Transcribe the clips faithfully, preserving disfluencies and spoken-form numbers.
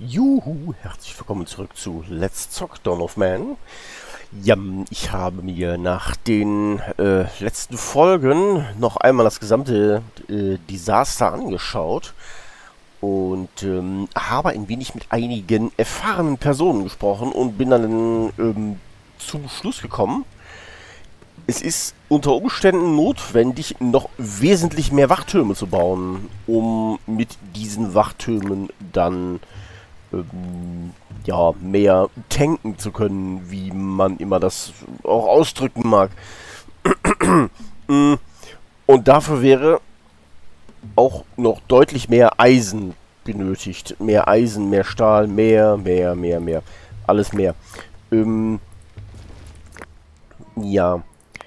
Juhu, herzlich willkommen zurück zu Let's Zock Dawn of Man. Ja, ich habe mir nach den äh, letzten Folgen noch einmal das gesamte äh, Desaster angeschaut und ähm, habe ein wenig mit einigen erfahrenen Personen gesprochen und bin dann ähm, zum Schluss gekommen, es ist unter Umständen notwendig, noch wesentlich mehr Wachtürme zu bauen, um mit diesen Wachtürmen dann ähm, ja, mehr tanken zu können, wie man immer das auch ausdrücken mag. Und dafür wäre auch noch deutlich mehr Eisen benötigt. Mehr Eisen, mehr Stahl, mehr, mehr, mehr, mehr. Alles mehr. Ähm, ja.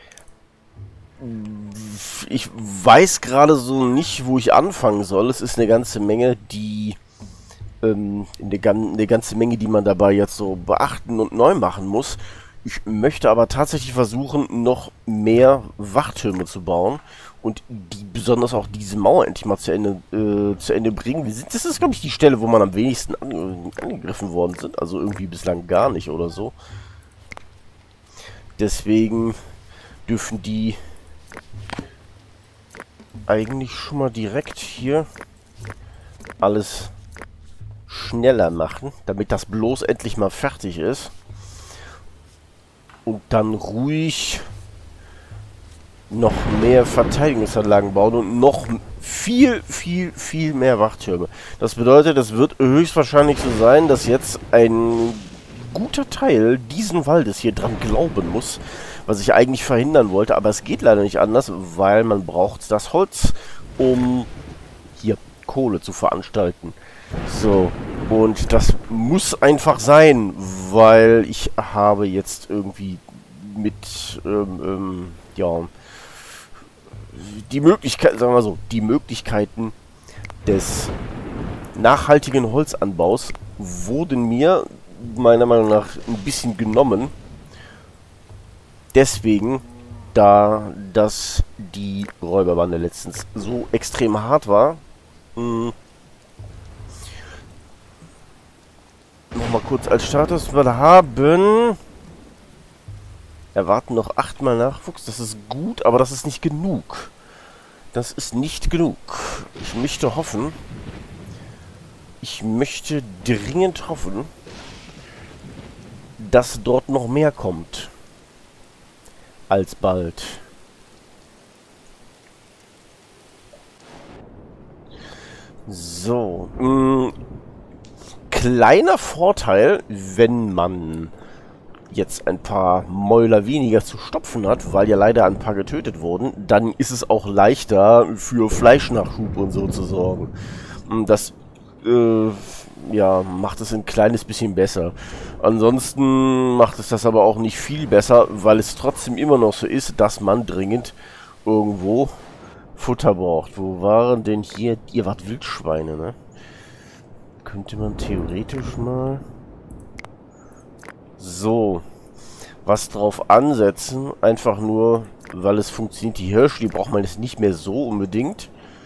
Ich weiß gerade so nicht, wo ich anfangen soll. Es ist eine ganze Menge, die ähm, eine, eine ganze Menge, die man dabei jetzt so beachten und neu machen muss. Ich möchte aber tatsächlich versuchen, noch mehr Wachtürme zu bauen und die besonders auch diese Mauer endlich mal zu Ende, äh, zu Ende bringen. Wir sind, das ist, glaube ich, die Stelle, wo man am wenigsten an, angegriffen worden sind. Also irgendwie bislang gar nicht oder so. Deswegen dürfen die eigentlich schon mal direkt hier alles schneller machen, damit das bloß endlich mal fertig ist. Und dann ruhig noch mehr Verteidigungsanlagen bauen und noch viel, viel, viel mehr Wachtürme. Das bedeutet, es wird höchstwahrscheinlich so sein, dass jetzt ein guter Teil diesen Waldes hier dran glauben muss, was ich eigentlich verhindern wollte, aber es geht leider nicht anders, weil man braucht das Holz, um hier Kohle zu veranstalten. So, und das muss einfach sein, weil ich habe jetzt irgendwie mit, ähm, ähm, ja, die Möglichkeit, sagen wir so, die Möglichkeiten des nachhaltigen Holzanbaus wurden mir meiner Meinung nach ein bisschen genommen. Deswegen, da das die Räuberbande letztens so extrem hart war, mh, nochmal kurz als Status. Wir haben erwarten noch achtmal Nachwuchs. Das ist gut, aber das ist nicht genug. Das ist nicht genug. Ich möchte hoffen, ich möchte dringend hoffen, dass dort noch mehr kommt. Alsbald. So. Mh, kleiner Vorteil, wenn man jetzt ein paar Mäuler weniger zu stopfen hat, weil ja leider ein paar getötet wurden, dann ist es auch leichter für Fleischnachschub und so zu sorgen. Das äh, ja, macht es ein kleines bisschen besser. Ansonsten macht es das aber auch nicht viel besser, weil es trotzdem immer noch so ist, dass man dringend irgendwo Futter braucht. Wo waren denn hier... Ihr wart Wildschweine, ne? Könnte man theoretisch mal... So, was drauf ansetzen, einfach nur, weil es funktioniert. Die Hirsche, die braucht man jetzt nicht mehr so unbedingt.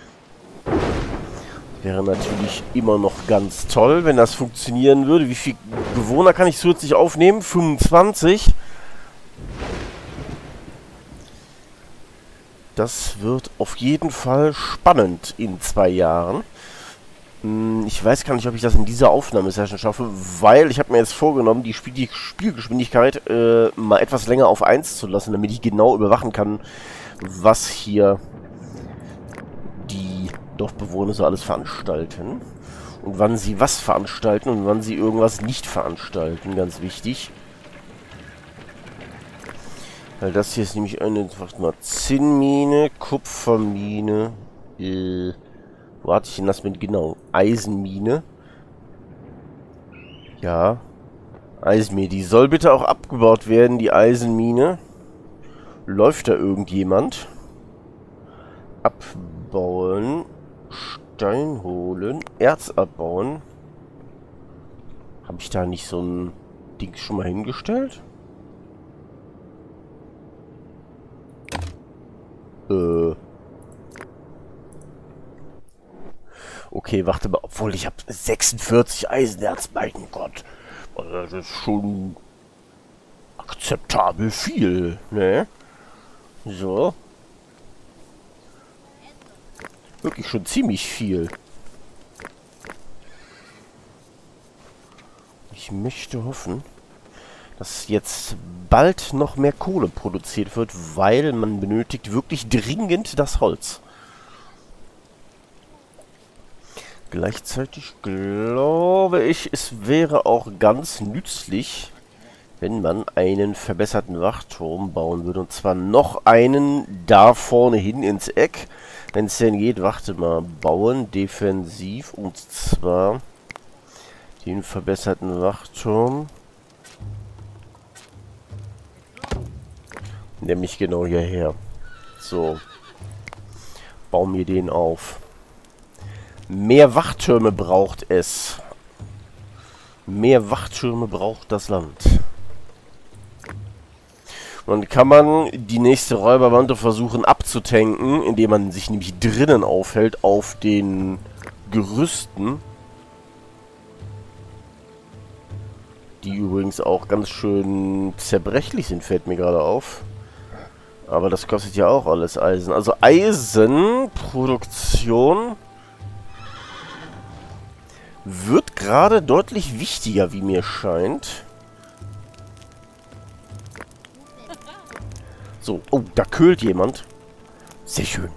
Wäre natürlich immer noch ganz toll, wenn das funktionieren würde. Wie viele Bewohner kann ich zusätzlich aufnehmen? fünfundzwanzig. Das wird auf jeden Fall spannend in zwei Jahren. Ich weiß gar nicht, ob ich das in dieser Aufnahmesession schaffe, weil ich habe mir jetzt vorgenommen, die, Spiel die Spielgeschwindigkeit äh, mal etwas länger auf eins zu lassen, damit ich genau überwachen kann, was hier die Dorfbewohner so alles veranstalten. Und wann sie was veranstalten und wann sie irgendwas nicht veranstalten, ganz wichtig. Weil das hier ist nämlich eine, warte mal, Zinnmine, Kupfermine, äh... Wo hatte ich denn das mit genau? Eisenmine. Ja. Eisenmine. Die soll bitte auch abgebaut werden, die Eisenmine. Läuft da irgendjemand? Abbauen. Stein holen. Erz abbauen. Habe ich da nicht so ein Ding schon mal hingestellt? Äh... okay, warte mal. Obwohl, ich habe sechsundvierzig Eisenerz, mein Gott. Also das ist schon akzeptabel viel, ne? So. Wirklich schon ziemlich viel. Ich möchte hoffen, dass jetzt bald noch mehr Kohle produziert wird, weil man benötigt wirklich dringend das Holz. Gleichzeitig glaube ich, es wäre auch ganz nützlich, wenn man einen verbesserten Wachturm bauen würde. Und zwar noch einen da vorne hin ins Eck. Wenn es denn geht, warte mal, bauen, defensiv. Und zwar den verbesserten Wachturm. Nämlich genau hierher. So. Bauen wir den auf. Mehr Wachtürme braucht es. Mehr Wachtürme braucht das Land. Und dann kann man die nächste Räuberbande versuchen abzutanken, indem man sich nämlich drinnen aufhält auf den Gerüsten. Die übrigens auch ganz schön zerbrechlich sind, fällt mir gerade auf. Aber das kostet ja auch alles Eisen. Also Eisenproduktion wird gerade deutlich wichtiger, wie mir scheint. So, oh, da köhlt jemand. Sehr schön.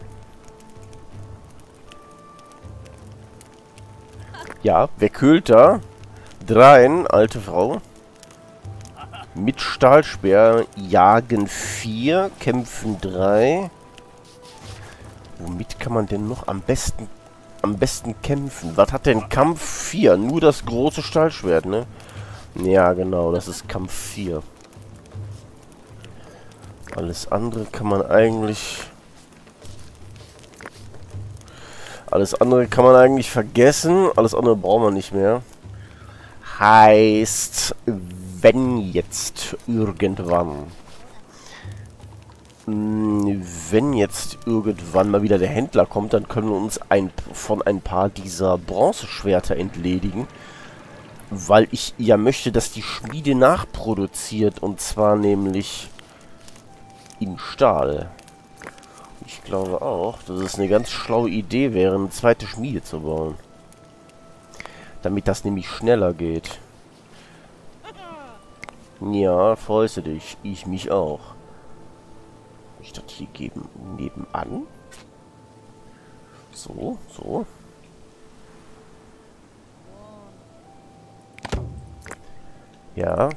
Ja, wer köhlt da? Dreien, alte Frau. Mit Stahlspeer jagen vier, kämpfen drei. Womit kann man denn noch am besten am besten kämpfen? Was hat denn Kampf vier? Nur das große Stahlschwert, ne? Ja, genau, das ist Kampf vier. Alles andere kann man eigentlich... Alles andere kann man eigentlich vergessen. Alles andere braucht man nicht mehr. Heißt, wenn jetzt irgendwann... Wenn jetzt irgendwann mal wieder der Händler kommt, dann können wir uns ein, von ein paar dieser Bronzeschwerter entledigen. Weil ich ja möchte, dass die Schmiede nachproduziert. Und zwar nämlich in Stahl. Ich glaube auch, dass es eine ganz schlaue Idee wäre, eine zweite Schmiede zu bauen. Damit das nämlich schneller geht. Ja, freust du dich. Ich mich auch. Ich das hier geben nebenan. So, so. Ja.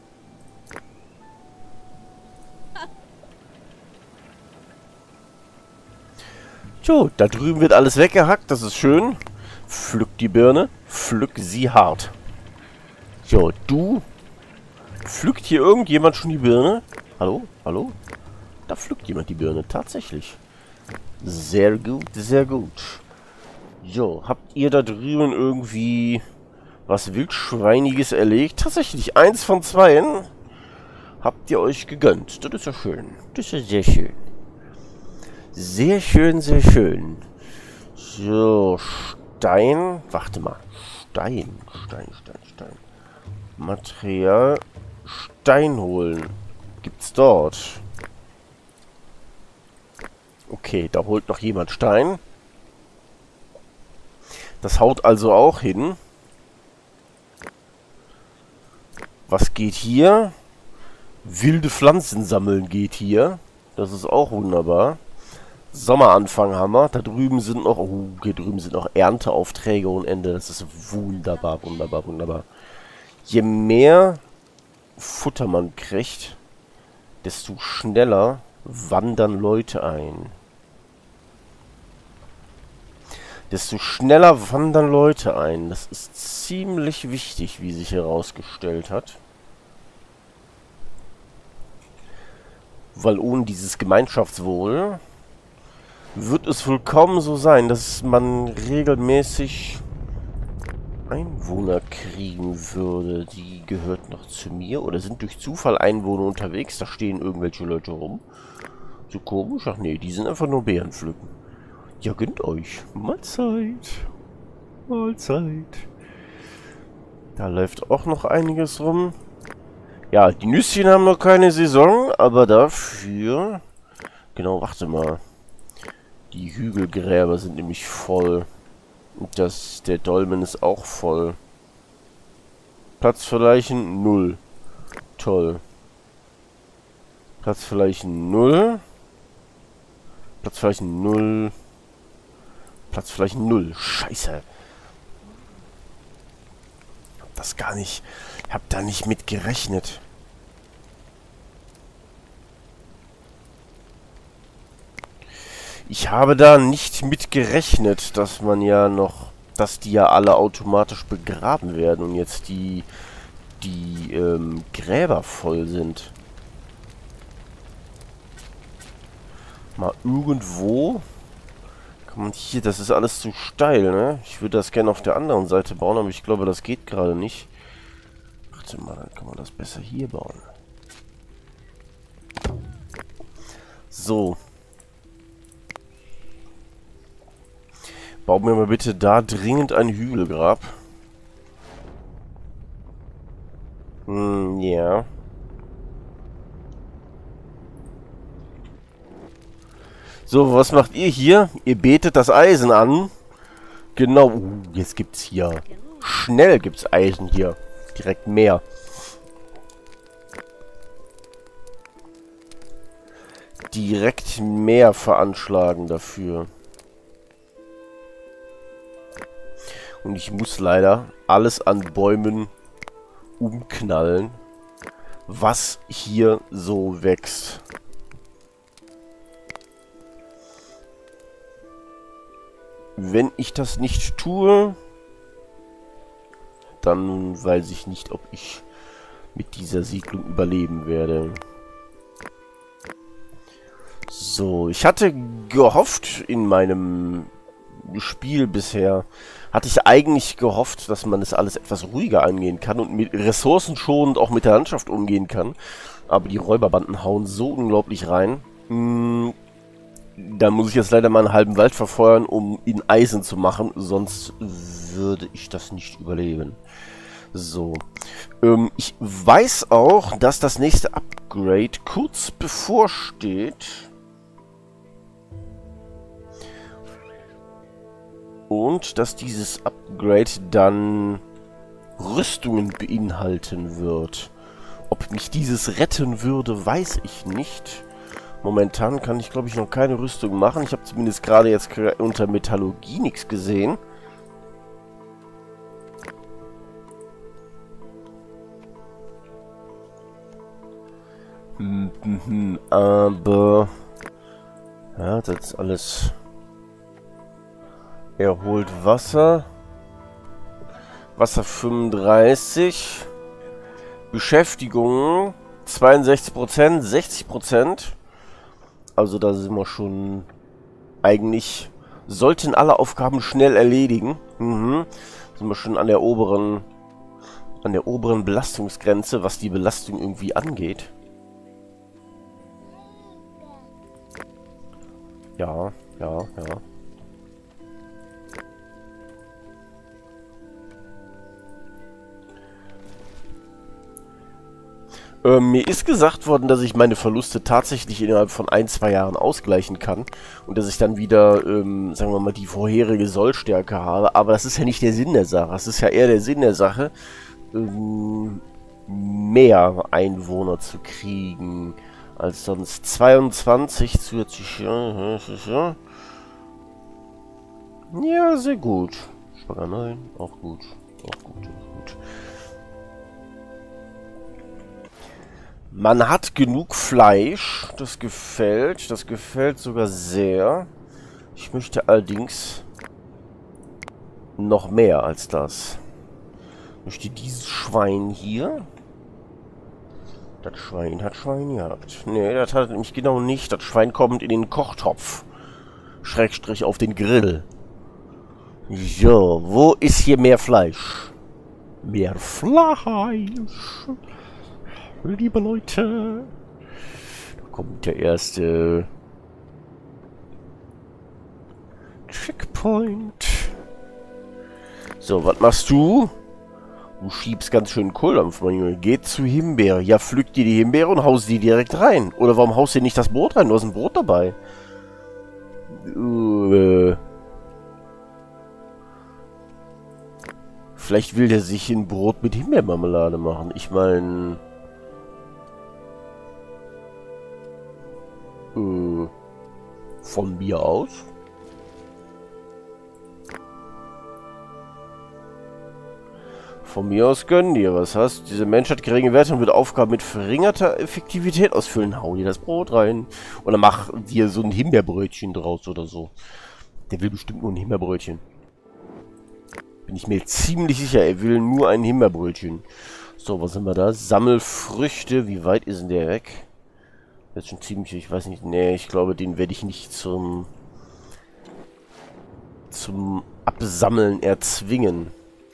So, da drüben wird alles weggehackt. Das ist schön. Pflück die Birne. Pflück sie hart. So, du. Pflückt hier irgendjemand schon die Birne? Hallo? Hallo? Da pflückt jemand die Birne, tatsächlich. Sehr gut, sehr gut. So, habt ihr da drüben irgendwie was Wildschweiniges erlegt? Tatsächlich, eins von zweien habt ihr euch gegönnt. Das ist ja schön. Das ist ja sehr schön. Sehr schön, sehr schön. So, Stein. Warte mal. Stein, Stein, Stein, Stein. Material. Stein holen. Gibt's dort? Okay, da holt noch jemand Stein. Das haut also auch hin. Was geht hier? Wilde Pflanzen sammeln geht hier. Das ist auch wunderbar. Sommeranfang haben wir. Da drüben sind noch... Oh, hier drüben sind noch Ernteaufträge und Ende. Das ist wunderbar, wunderbar, wunderbar. Je mehr Futter man kriegt, desto schneller wandern Leute ein. Desto schneller wandern Leute ein. Das ist ziemlich wichtig, wie sich herausgestellt hat. Weil ohne dieses Gemeinschaftswohl wird es wohl kaum so sein, dass man regelmäßig Einwohner kriegen würde. Die gehört noch zu mir. Oder sind durch Zufall Einwohner unterwegs. Da stehen irgendwelche Leute rum. So komisch. Ach nee, die sind einfach nur Beeren pflücken. Ja, gönnt euch. Mahlzeit. Mahlzeit. Da läuft auch noch einiges rum. Ja, die Nüsschen haben noch keine Saison, aber dafür... Genau, warte mal. Die Hügelgräber sind nämlich voll. Und das, der Dolmen ist auch voll. Platz für Leichen null. Toll. Platz für Leichen null. Platz für Leichen null. Platz für Leichen null. Scheiße. Hab das gar nicht... Hab da nicht mit gerechnet. Ich habe da nicht mit gerechnet, dass man ja noch... Dass die ja alle automatisch begraben werden und jetzt die... Die, ähm, Gräber voll sind. Mal irgendwo... Kann man hier... Das ist alles zu steil, ne? Ich würde das gerne auf der anderen Seite bauen, aber ich glaube, das geht gerade nicht. Warte mal, dann kann man das besser hier bauen. So. Bau mir mal bitte da dringend ein Hügelgrab. Hm, ja. So, was macht ihr hier? Ihr betet das Eisen an. Genau. Uh, jetzt gibt's hier. Schnell gibt's Eisen hier. Direkt mehr. Direkt mehr veranschlagen dafür. Und ich muss leider alles an Bäumen umknallen, was hier so wächst. Wenn ich das nicht tue, dann weiß ich nicht, ob ich mit dieser Siedlung überleben werde. So, ich hatte gehofft in meinem Spiel bisher, hatte ich eigentlich gehofft, dass man das alles etwas ruhiger angehen kann und mit ressourcenschonend auch mit der Landschaft umgehen kann. Aber die Räuberbanden hauen so unglaublich rein. Hm, da muss ich jetzt leider mal einen halben Wald verfeuern, um ihn Eisen zu machen. Sonst würde ich das nicht überleben. So. Ähm, ich weiß auch, dass das nächste Upgrade kurz bevorsteht. Und dass dieses Upgrade dann Rüstungen beinhalten wird. Ob mich dieses retten würde, weiß ich nicht. Momentan kann ich, glaube ich, noch keine Rüstung machen. Ich habe zumindest gerade jetzt unter Metallurgie nichts gesehen. Hm, hm, hm, aber... Ja, das ist alles... Er holt Wasser. Wasser fünfunddreißig. Beschäftigung zweiundsechzig Prozent, sechzig Prozent. Also da sind wir schon... Eigentlich sollten alle Aufgaben schnell erledigen. Mhm. Sind wir schon an der oberen... An der oberen Belastungsgrenze, was die Belastung irgendwie angeht. Ja, ja, ja. Ähm, mir ist gesagt worden, dass ich meine Verluste tatsächlich innerhalb von ein, zwei Jahren ausgleichen kann. Und dass ich dann wieder, ähm, sagen wir mal, die vorherige Sollstärke habe. Aber das ist ja nicht der Sinn der Sache. Das ist ja eher der Sinn der Sache, ähm, mehr Einwohner zu kriegen als sonst. zweiundzwanzig zusätzlich. Ja, ja, sehr gut. Schwager neun, auch gut. Auch gut, auch gut. Man hat genug Fleisch, das gefällt, das gefällt sogar sehr. Ich möchte allerdings noch mehr als das. Ich möchte dieses Schwein hier. Das Schwein hat Schwein gehabt. Nee, das hat nämlich genau nicht. Das Schwein kommt in den Kochtopf. Schrägstrich auf den Grill. So, wo ist hier mehr Fleisch? Mehr Fleisch. Liebe Leute, da kommt der erste Checkpoint. So, was machst du? Du schiebst ganz schön Kohldampf, mein Junge. Geht zu Himbeere. Ja, pflück dir die Himbeere und haust die direkt rein. Oder warum haust du nicht das Brot rein? Du hast ein Brot dabei. Äh. Vielleicht will der sich ein Brot mit Himbeermarmelade machen. Ich meine... Äh, von mir aus? Von mir aus gönnen dir, was hast? Diese Mensch hat geringe Werte und wird Aufgaben mit verringerter Effektivität ausfüllen. Hau dir das Brot rein. Oder mach dir so ein Himbeerbrötchen draus oder so. Der will bestimmt nur ein Himbeerbrötchen. Bin ich mir ziemlich sicher, er will nur ein Himbeerbrötchen. So, was sind wir da? Sammelfrüchte. Wie weit ist denn der weg? Jetzt schon ziemlich, ich weiß nicht. Nee, ich glaube, den werde ich nicht zum zum Absammeln erzwingen.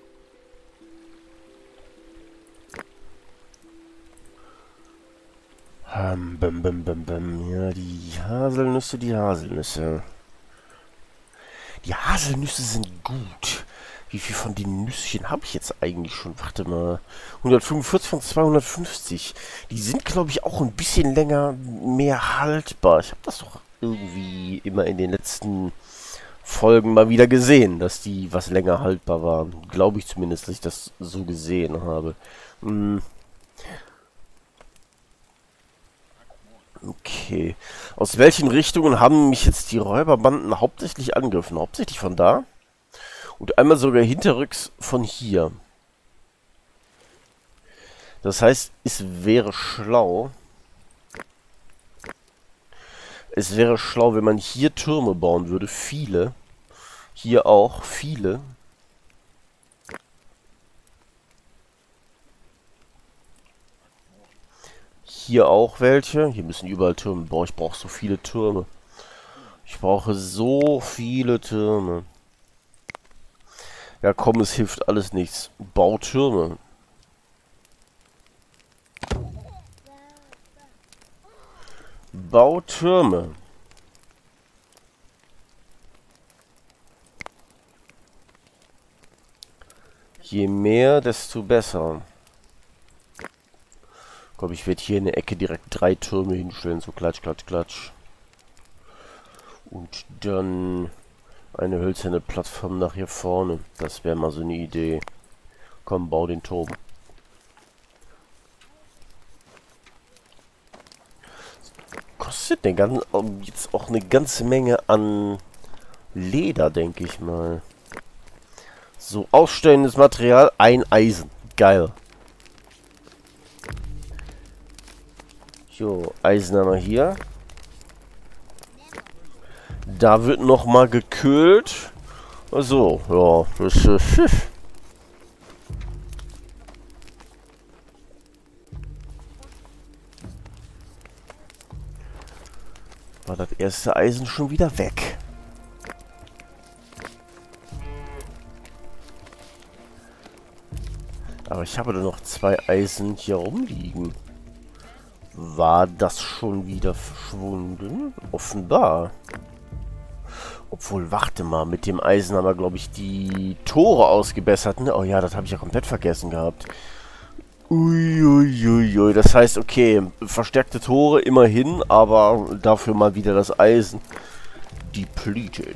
Ähm, bim, bim, bim, bim. Ja, die Haselnüsse, die Haselnüsse. Die Haselnüsse sind gut. Wie viel von den Nüsschen habe ich jetzt eigentlich schon? Warte mal. hundertfünfundvierzig von zweihundertfünfzig. Die sind, glaube ich, auch ein bisschen länger mehr haltbar. Ich habe das doch irgendwie immer in den letzten Folgen mal wieder gesehen, dass die was länger haltbar waren. Glaube ich zumindest, dass ich das so gesehen habe. Hm. Okay. Aus welchen Richtungen haben mich jetzt die Räuberbanden hauptsächlich angegriffen? Hauptsächlich von da? Und einmal sogar hinterrücks von hier. Das heißt, es wäre schlau... Es wäre schlau, wenn man hier Türme bauen würde. Viele. Hier auch. Viele. Hier auch welche. Hier müssen überall Türme. Boah, ich brauche so viele Türme. Ich brauche so viele Türme. Ja komm, es hilft alles nichts. Bau Türme. Bau Türme. Je mehr, desto besser. Ich glaube, ich werde hier in der Ecke direkt drei Türme hinstellen. So klatsch, klatsch, klatsch. Und dann eine hölzerne Plattform nach hier vorne. Das wäre mal so eine Idee. Komm, bau den Turm. Kostet der ganze, jetzt auch eine ganze Menge an Leder, denke ich mal. So, ausstellendes Material, ein Eisen. Geil. So, Eisen haben wir hier. Da wird noch mal gekühlt. Also, ja, das ist... War das erste Eisen schon wieder weg. Aber ich habe da noch zwei Eisen hier rumliegen. War das schon wieder verschwunden? Offenbar. Obwohl, warte mal, mit dem Eisen haben wir, glaube ich, die Tore ausgebessert. Ne? Oh ja, das habe ich ja komplett vergessen gehabt. Uiuiui, ui, ui. Das heißt, okay, verstärkte Tore immerhin, aber dafür mal wieder das Eisen. Depleted.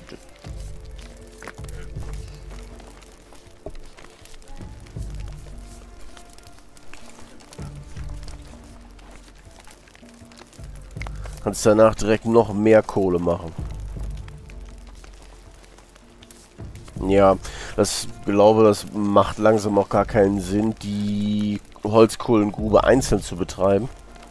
Kannst danach direkt noch mehr Kohle machen. Ja, das glaube, das macht langsam auch gar keinen Sinn, die Holzkohlengrube einzeln zu betreiben.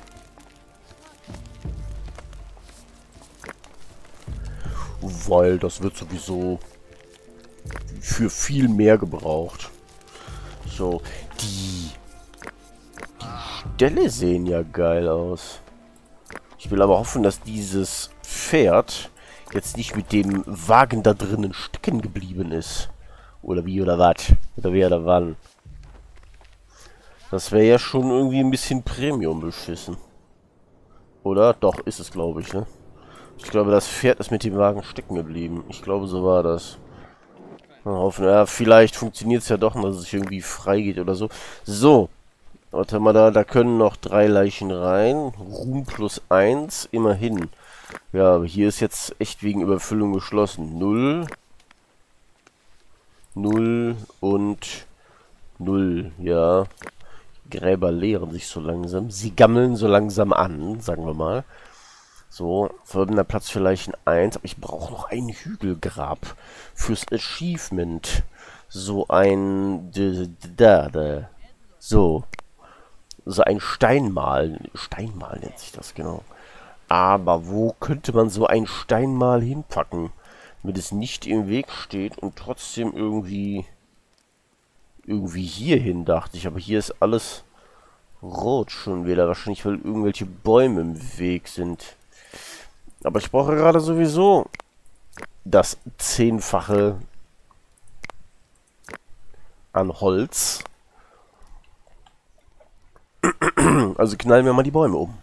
Weil das wird sowieso für viel mehr gebraucht. So, die, die Ställe sehen ja geil aus. Ich will aber hoffen, dass dieses Pferd jetzt nicht mit dem Wagen da drinnen stecken geblieben ist. Oder wie, oder was? Oder wer, oder wann? Das wäre ja schon irgendwie ein bisschen Premium beschissen. Oder? Doch, ist es, glaube ich, ne? Ich glaube, das Pferd ist mit dem Wagen stecken geblieben. Ich glaube, so war das. Mal hoffen, ja, vielleicht funktioniert es ja doch, dass es sich irgendwie freigeht oder so. So. Warte mal, da, da können noch drei Leichen rein. Ruhm plus eins, immerhin. Ja, aber hier ist jetzt echt wegen Überfüllung geschlossen. Null. Null und null, ja. Gräber leeren sich so langsam. Sie gammeln so langsam an, sagen wir mal. So, folgender Platz für Leichen eins. Aber ich brauche noch ein Hügelgrab fürs Achievement. So ein... Da, da. So. So ein Steinmal. Steinmal nennt sich das, genau. Aber wo könnte man so ein Steinmal hinpacken, damit es nicht im Weg steht und trotzdem irgendwie... Irgendwie hierhin, dachte ich. Aber hier ist alles rot schon wieder. Wahrscheinlich, weil irgendwelche Bäume im Weg sind. Aber ich brauche gerade sowieso das Zehnfache an Holz. Also knallen wir mal die Bäume um.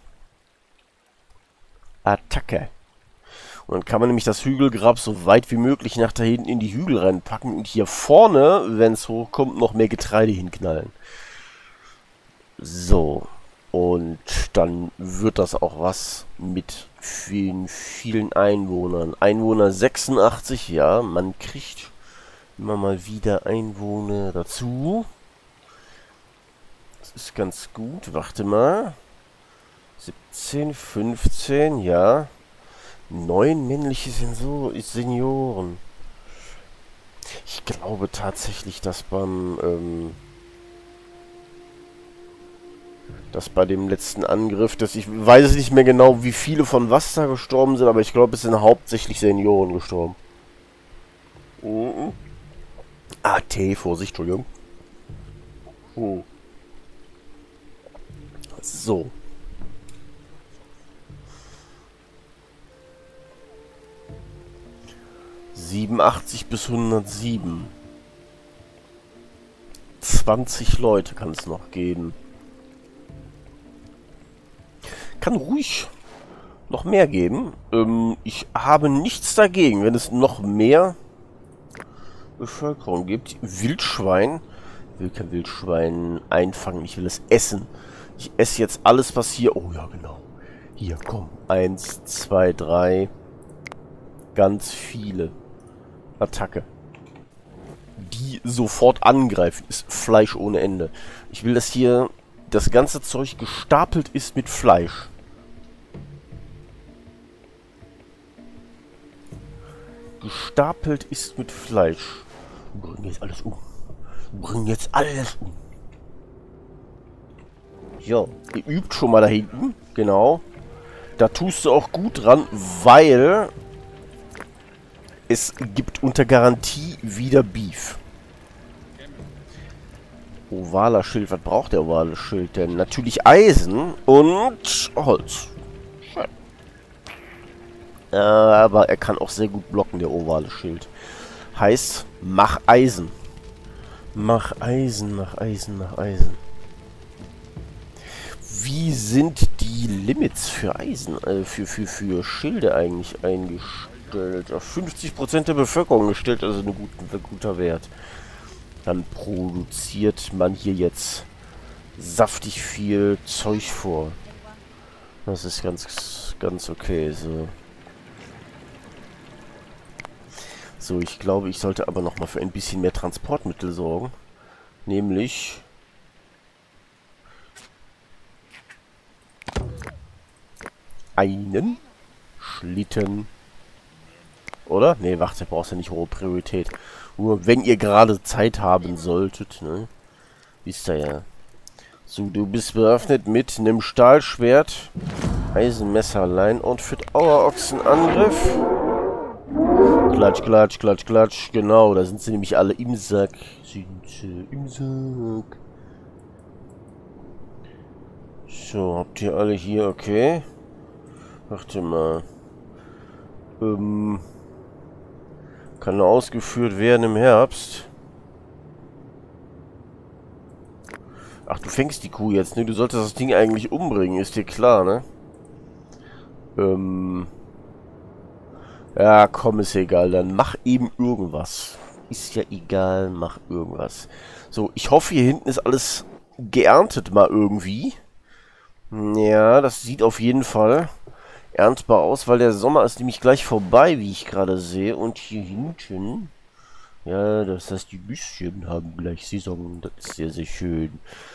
Attacke. Und dann kann man nämlich das Hügelgrab so weit wie möglich nach da hinten in die Hügel reinpacken und hier vorne, wenn es hochkommt, noch mehr Getreide hinknallen. So. Und dann wird das auch was mit vielen, vielen Einwohnern. Einwohner sechsundachtzig, ja, man kriegt immer mal wieder Einwohner dazu. Das ist ganz gut. Warte mal. siebzehn, fünfzehn, ja. Neun männliche Sensor Senioren. Ich glaube tatsächlich, dass beim ähm, dass bei dem letzten Angriff, dass ich weiß nicht mehr genau, wie viele von was da gestorben sind, aber ich glaube, es sind hauptsächlich Senioren gestorben. Mhm. A T, Vorsicht, Entschuldigung. Oh. So. siebenundachtzig bis hundertsieben. zwanzig Leute kann es noch geben. Kann ruhig noch mehr geben. Ähm, ich habe nichts dagegen, wenn es noch mehr Bevölkerung gibt. Wildschwein. Ich will kein Wildschwein einfangen, ich will es essen. Ich esse jetzt alles, was hier... Oh ja, genau. Hier, komm. Eins, zwei, drei. Ganz viele. Attacke. Die sofort angreifen. Ist Fleisch ohne Ende. Ich will, dass hier das ganze Zeug gestapelt ist mit Fleisch. Gestapelt ist mit Fleisch. Wir bringen jetzt alles um. Wir bringen jetzt alles um. Ja, ihr übt schon mal da hinten. Genau. Da tust du auch gut dran, weil... es gibt unter Garantie wieder Beef. Ovaler Schild. Was braucht der ovale Schild denn? Natürlich Eisen und Holz. Schön. Äh, aber er kann auch sehr gut blocken, der ovale Schild. Heißt, mach Eisen. Mach Eisen, mach Eisen, mach Eisen. Wie sind die Limits für Eisen, äh, für, für, für Schilde eigentlich eingestellt? Auf fünfzig Prozent der Bevölkerung gestellt, also ein, gut, ein guter Wert. Dann produziert man hier jetzt saftig viel Zeug vor. Das ist ganz, ganz okay, so. So, ich glaube, ich sollte aber nochmal für ein bisschen mehr Transportmittel sorgen. Nämlich... einen Schlitten. Oder? Ne, warte, brauchst du nicht hohe Priorität. Nur wenn ihr gerade Zeit haben solltet, ne? Wisst ihr ja. So, du bist bewaffnet mit einem Stahlschwert, Eisenmesser, Line-Outfit, Auerochsenangriff. Klatsch, klatsch, klatsch, klatsch. Genau, da sind sie nämlich alle im Sack. Sind sie im Sack. So, habt ihr alle hier, okay. Warte mal. Ähm, kann nur ausgeführt werden im Herbst. Ach, du fängst die Kuh jetzt, ne? Du solltest das Ding eigentlich umbringen, ist dir klar, ne? Ähm. Ja, komm, ist egal. Dann mach eben irgendwas. ist ja egal, mach irgendwas. So, ich hoffe, hier hinten ist alles geerntet mal irgendwie. Ja, das sieht auf jeden Fall erntbar aus, weil der Sommer ist nämlich gleich vorbei, wie ich gerade sehe. Und hier hinten, ja, das heißt, die Büschchen haben gleich Saison. Das ist sehr, sehr schön.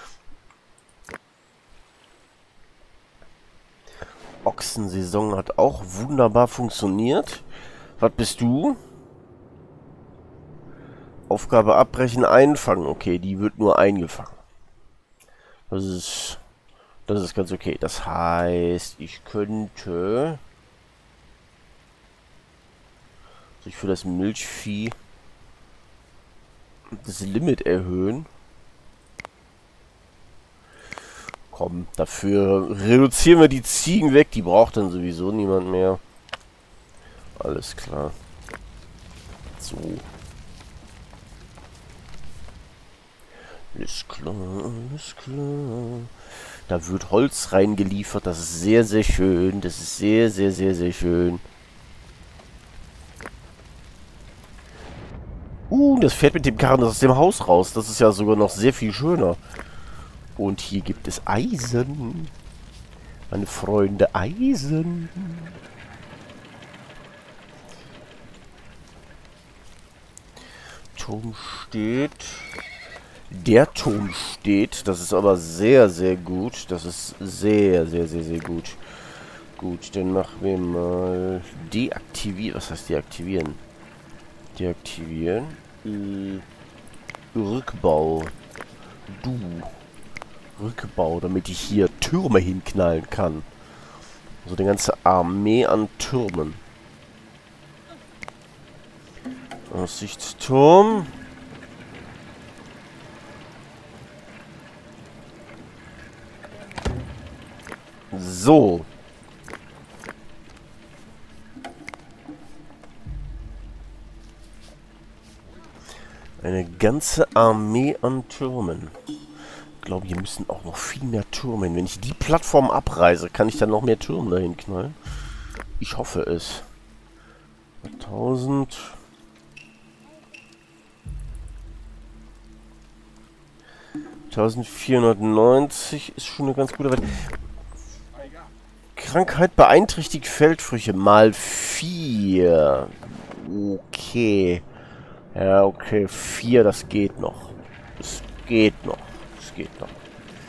Ochsensaison hat auch wunderbar funktioniert. Was bist du? Aufgabe abbrechen, einfangen. Okay, die wird nur eingefangen. Das ist, das ist ganz okay. Das heißt, ich könnte sich für das Milchvieh das Limit erhöhen. Komm, dafür reduzieren wir die Ziegen weg. Die braucht dann sowieso niemand mehr. Alles klar. So. Alles klar, alles klar. Da wird Holz reingeliefert. Das ist sehr, sehr schön. Das ist sehr, sehr, sehr, sehr schön. Uh, das fährt mit dem Karren aus dem Haus raus. Das ist ja sogar noch sehr viel schöner. Und hier gibt es Eisen. Meine Freunde, Eisen. Turm steht. Der Turm steht. Das ist aber sehr, sehr gut. Das ist sehr, sehr, sehr, sehr gut. Gut, dann machen wir mal deaktivieren. Was heißt deaktivieren? Deaktivieren. Äh, Rückbau. Du. Rückbau, damit ich hier Türme hinknallen kann. Also eine ganze Armee an Türmen. Aussichtsturm. So. Eine ganze Armee an Türmen. Ich glaube, hier müssen auch noch viel mehr Türme hin. Wenn ich die Plattform abreise, kann ich dann noch mehr Türme dahin knallen? Ich hoffe es. tausend. eintausendvierhundertneunzig ist schon eine ganz gute Welt. Krankheit beeinträchtigt Feldfrüchte mal vier. Okay. Ja, okay. vier, das geht noch. Es geht noch. Es geht noch.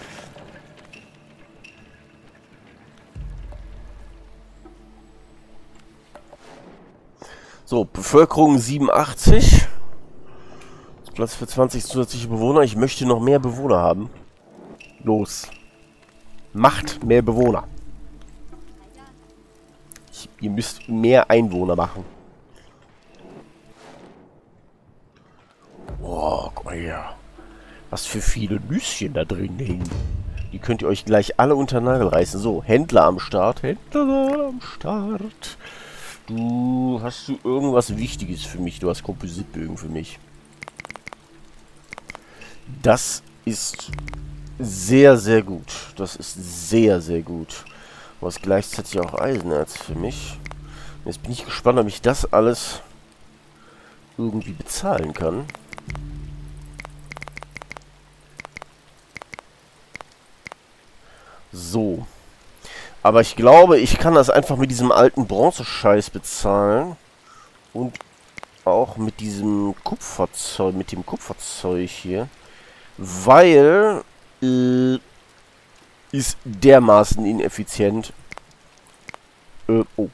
So, Bevölkerung siebenundachtzig. Platz für zwanzig zusätzliche Bewohner. Ich möchte noch mehr Bewohner haben. Los. Macht mehr Bewohner. Ich, ihr müsst mehr Einwohner machen. Boah, guck mal hier. Was für viele Nüsschen da drin hängen. Die könnt ihr euch gleich alle unter den Nagel reißen. So, Händler am Start. Händler am Start. Du, hast du irgendwas Wichtiges für mich? Du hast Kompositbögen für mich. Das ist sehr, sehr gut. Das ist sehr, sehr gut. Du hast gleichzeitig auch Eisenerz für mich. Jetzt bin ich gespannt, ob ich das alles irgendwie bezahlen kann. So. Aber ich glaube, ich kann das einfach mit diesem alten Bronzescheiß bezahlen. Und auch mit diesem Kupferzeug, mit dem Kupferzeug hier. Weil äh, ist dermaßen ineffizient. Äh, oh.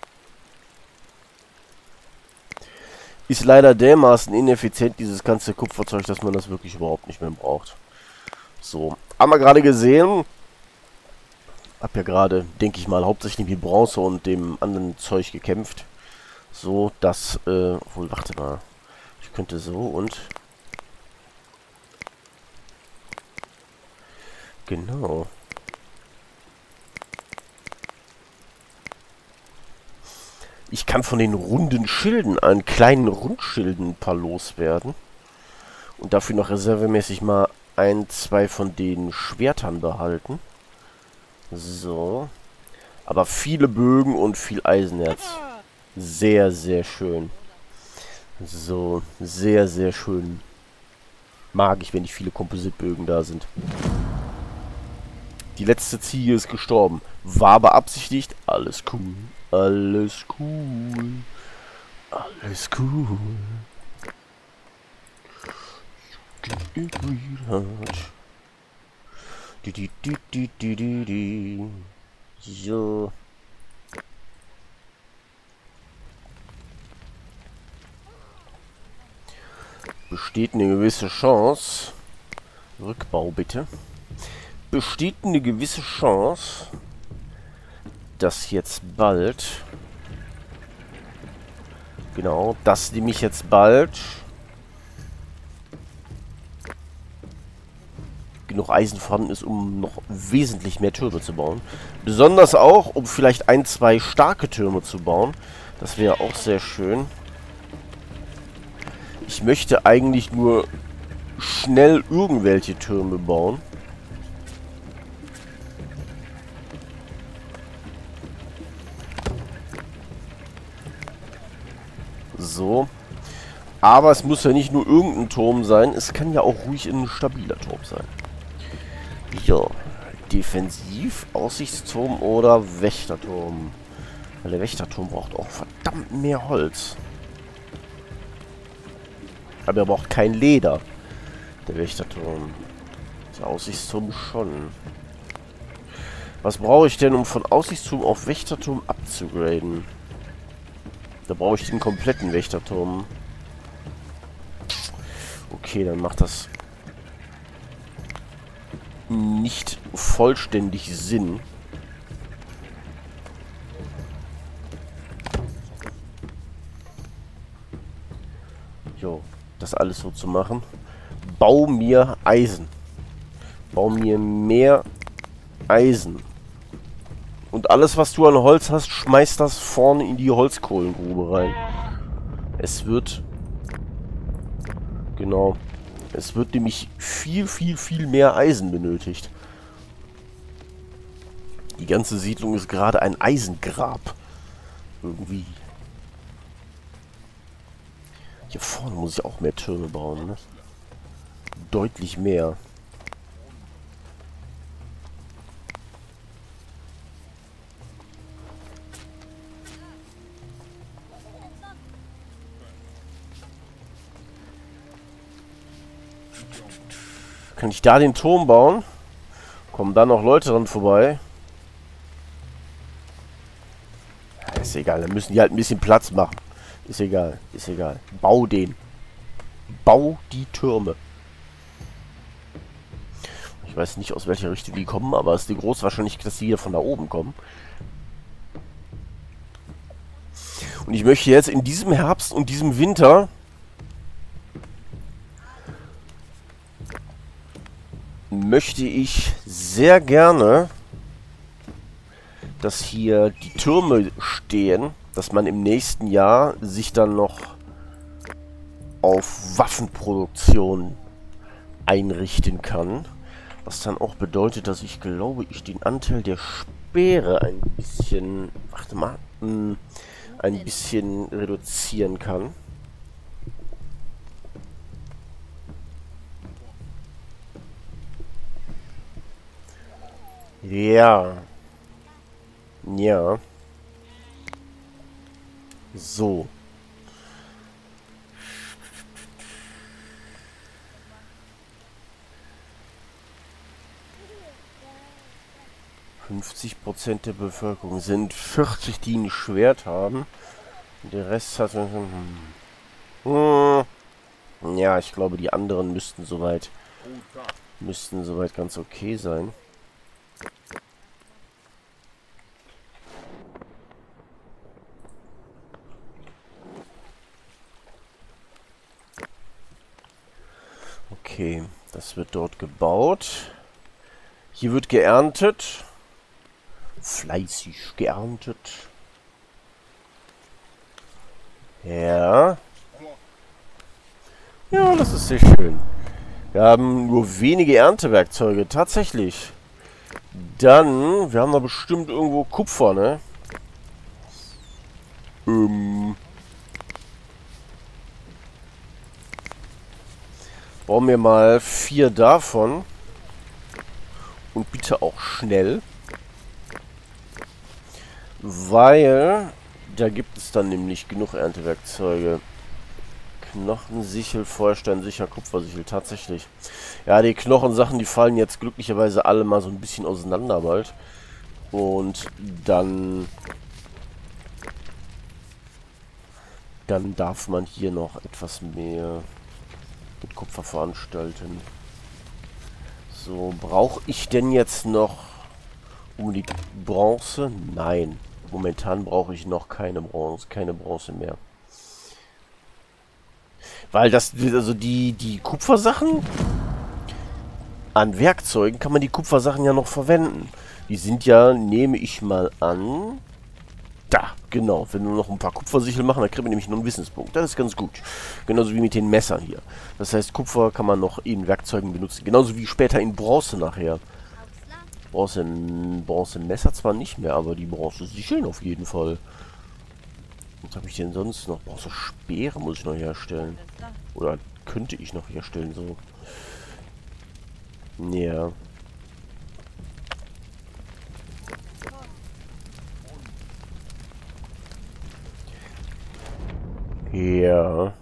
Ist leider dermaßen ineffizient, dieses ganze Kupferzeug, dass man das wirklich überhaupt nicht mehr braucht. So. Haben wir gerade gesehen. Hab ja gerade, denke ich mal, hauptsächlich mit Bronze und dem anderen Zeug gekämpft. So, dass, äh, obwohl, warte mal. Ich könnte so und... Genau. Ich kann von den runden Schilden, an kleinen Rundschilden ein paar loswerden. Und dafür noch reservemäßig mal ein, zwei von den Schwertern behalten. So. Aber viele Bögen und viel Eisenerz. Sehr, sehr schön. So, sehr, sehr schön. Mag ich, wenn nicht viele Kompositbögen da sind. Die letzte Ziege ist gestorben. War beabsichtigt. Alles cool. Alles cool. Alles cool. So. Besteht eine gewisse Chance. Rückbau bitte. Besteht eine gewisse Chance, dass jetzt bald... Genau, dass nämlich jetzt bald... genug Eisen vorhanden ist, um noch wesentlich mehr Türme zu bauen. Besonders auch, um vielleicht ein, zwei starke Türme zu bauen. Das wäre auch sehr schön. Ich möchte eigentlich nur schnell irgendwelche Türme bauen. So. Aber es muss ja nicht nur irgendein Turm sein. Es kann ja auch ruhig ein stabiler Turm sein. Ja. Defensiv, Aussichtsturm oder Wächterturm. Weil der Wächterturm braucht auch verdammt mehr Holz. Aber er braucht kein Leder. Der Wächterturm. Der Aussichtsturm schon. Was brauche ich denn, um von Aussichtsturm auf Wächterturm abzugraden? Da brauche ich den kompletten Wächterturm. Okay, dann macht das nicht vollständig Sinn. Jo, das alles so zu machen. Bau mir Eisen. Bau mir mehr Eisen. Und alles, was du an Holz hast, schmeiß das vorne in die Holzkohlengrube rein. Es wird... Genau. Es wird nämlich viel, viel, viel mehr Eisen benötigt. Die ganze Siedlung ist gerade ein Eisengrab. Irgendwie. Hier vorne muss ich auch mehr Türme bauen, ne? Deutlich mehr. Kann ich da den Turm bauen? Kommen da noch Leute dran vorbei? Ist egal, dann müssen die halt ein bisschen Platz machen. Ist egal, ist egal. Bau den. Bau die Türme. Ich weiß nicht, aus welcher Richtung die kommen, aber es ist die große Wahrscheinlichkeit, dass die hier von da oben kommen. Und ich möchte jetzt in diesem Herbst und diesem Winter möchte ich sehr gerne, dass hier die Türme stehen, dass man im nächsten Jahr sich dann noch auf Waffenproduktion einrichten kann. Was dann auch bedeutet, dass ich glaube, ich den Anteil der Speere ein bisschen, warte mal, mh, ein bisschen reduzieren kann. Ja. Ja. So. fünfzig Prozent der Bevölkerung sind vierzig, die ein Schwert haben. Der Rest hat... Hm. Hm. Ja, ich glaube, die anderen müssten soweit... müssten soweit ganz okay sein. Okay, das wird dort gebaut. Hier wird geerntet. Fleißig geerntet. Ja. Ja, das ist sehr schön. Wir haben nur wenige Erntewerkzeuge, tatsächlich. Dann, wir haben da bestimmt irgendwo Kupfer, ne? Ähm. Bauen wir mal vier davon. Und bitte auch schnell. Weil da gibt es dann nämlich genug Erntewerkzeuge. Knochensichel, Feuerstein, sicher, Kupfersichel, tatsächlich. Ja, die Knochensachen, die fallen jetzt glücklicherweise alle mal so ein bisschen auseinander bald. Und dann... Dann darf man hier noch etwas mehr mit Kupfer veranstalten. So, brauche ich denn jetzt noch um die Bronze? Nein. Momentan brauche ich noch keine Bronze, keine Bronze mehr. Weil das, also die, die Kupfersachen an Werkzeugen kann man die Kupfersachen ja noch verwenden. Die sind ja, nehme ich mal an... Da, genau. Wenn wir noch ein paar Kupfersichel machen, dann kriegen wir nämlich noch einen Wissenspunkt. Das ist ganz gut. Genauso wie mit den Messern hier. Das heißt, Kupfer kann man noch in Werkzeugen benutzen. Genauso wie später in Bronze nachher. Bronze, Bronze-Messer zwar nicht mehr, aber die Bronze-Sicheln auf jeden Fall. Was habe ich denn sonst noch? Bronze-Speere muss ich noch herstellen. Oder könnte ich noch herstellen, so. Ja. Ja.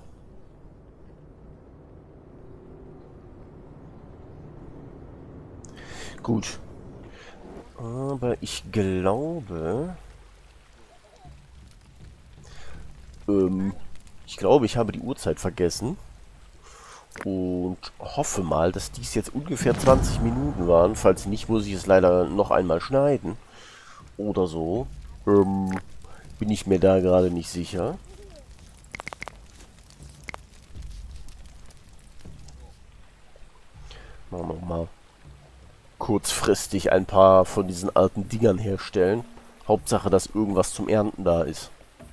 Gut. Aber ich glaube... Ähm, ich glaube, ich habe die Uhrzeit vergessen. Und hoffe mal, dass dies jetzt ungefähr zwanzig Minuten waren. Falls nicht, muss ich es leider noch einmal schneiden. Oder so. Ähm, bin ich mir da gerade nicht sicher. Machen wir mal kurzfristig ein paar von diesen alten Dingern herstellen. Hauptsache, dass irgendwas zum Ernten da ist.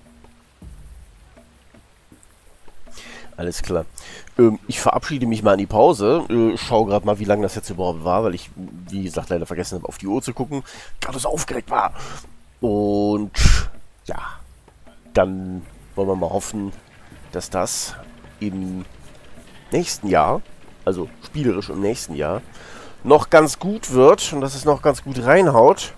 Alles klar. Ähm, ich verabschiede mich mal in die Pause. Äh, schau gerade mal, wie lange das jetzt überhaupt war, weil ich, wie gesagt, leider vergessen habe, auf die Uhr zu gucken. Gerade so aufgeregt war. Und ja, dann wollen wir mal hoffen, dass das im nächsten Jahr, also spielerisch im nächsten Jahr, noch ganz gut wird und dass es noch ganz gut reinhaut.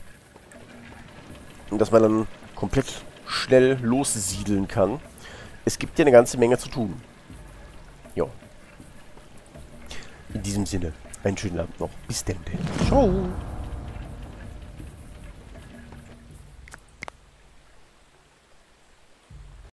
Und dass man dann komplett schnell lossiedeln kann. Es gibt ja eine ganze Menge zu tun. Jo. In diesem Sinne, einen schönen Abend noch. Bis denn. Ciao.